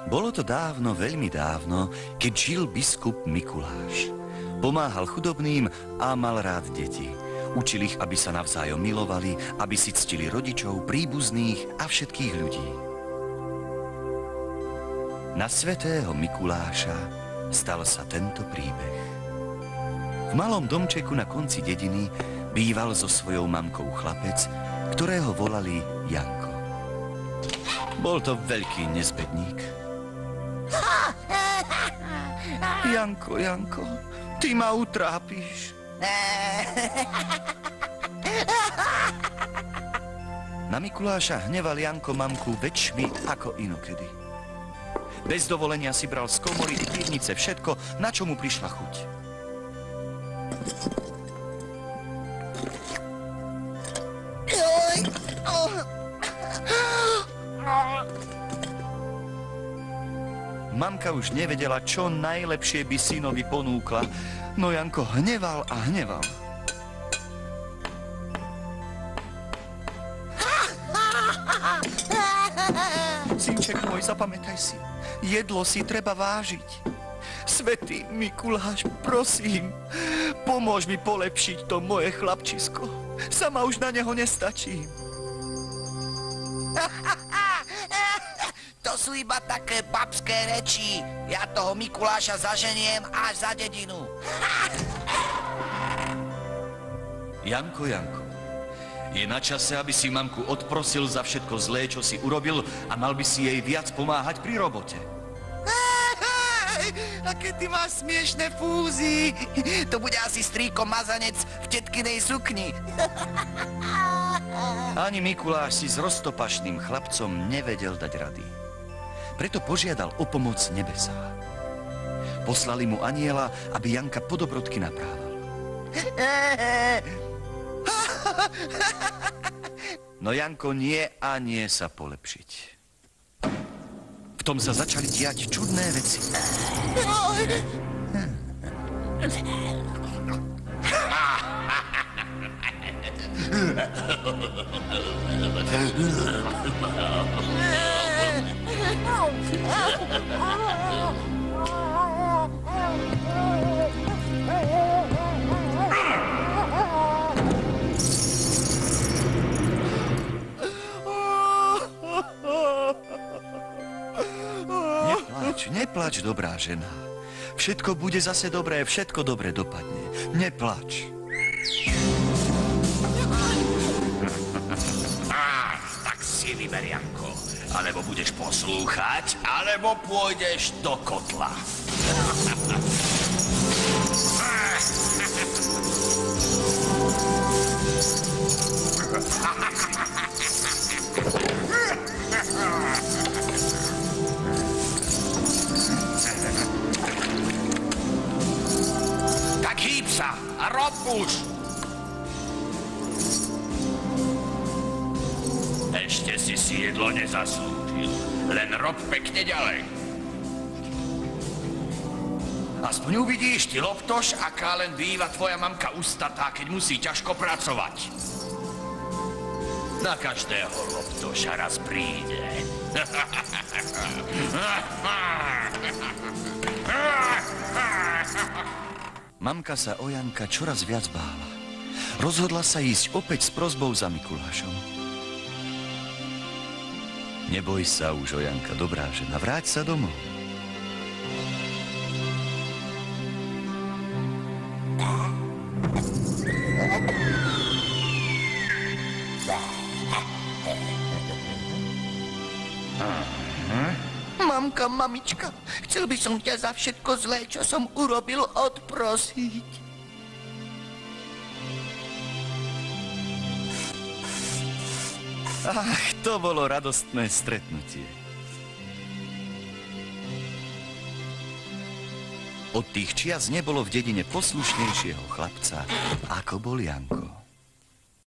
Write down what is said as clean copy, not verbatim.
Bolo to dávno, veľmi dávno, keď žil biskup Mikuláš. Pomáhal chudobným a mal rád deti. Učil ich, aby sa navzájom milovali, aby si ctili rodičov, príbuzných a všetkých ľudí. Na svätého Mikuláša stal sa tento príbeh. V malom domčeku na konci dediny býval so svojou mamkou chlapec, ktorého volali Janko. Bol to veľký nezbedník. Janko, Janko, ty ma utrápiš. Na Mikuláša hneval Janko mamku väčšmi ako inokedy. Bez dovolenia si bral z komory i pivnice všetko, na čo mu prišla chuť. Mamka už nevedela, čo najlepšie by synovi ponúkla, no Janko hneval a hneval. Synček môj, zapamätaj si, jedlo si treba vážiť. Svätý Mikuláš, prosím, pomôž mi polepšiť to moje chlapčisko. Sama už na neho nestačím. To sú iba také babské reči. Ja toho Mikuláša zaženiem až za dedinu. Janko, Janko, je na čase, aby si mamku odprosil za všetko zlé, čo si urobil a mal by si jej viac pomáhať pri robote. Aké ty máš smiešné fúzy. To bude asi strýko mazanec v tetkinej sukni. Ani Mikuláš si s roztopašným chlapcom nevedel dať rady. Preto požiadal o pomoc nebesá. Poslali mu anjela, aby Janka po dobrodky naprával. No Janko nie a nie sa polepšiť. V tom sa začali diať čudné veci. Neplač, dobrá žena. Všetko bude zase dobré, všetko dobre dopadne. Neplač. Tak si vyber, Janko. Alebo budeš poslúchať, alebo pôjdeš do kotla. Tak hýb sa a rob už! Ešte si jedlo nezaslúžil. Len rob pekne ďalej. Aspoň uvidíš, ty loptoš, aká len býva tvoja mamka ustatá, keď musí ťažko pracovať. Na každého loptoša raz príde. Mamka sa o Janka čoraz viac bála. Rozhodla sa ísť opäť s prosbou za Mikulášom. Neboj sa už o Janka, dobrá žena, vráť sa domov. Mamka, mamička, chcel by som ťa za všetko zlé, čo som urobil, odprosiť. Ach, to bolo radostné stretnutie. Od tých čias nebolo v dedine poslušnejšieho chlapca, ako bol Janko.